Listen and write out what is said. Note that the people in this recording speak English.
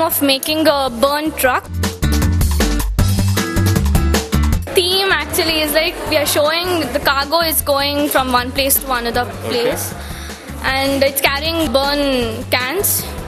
of making a burn truck. Theme actually is like we are showing the cargo is going from one place to another place, and it's carrying burn cans.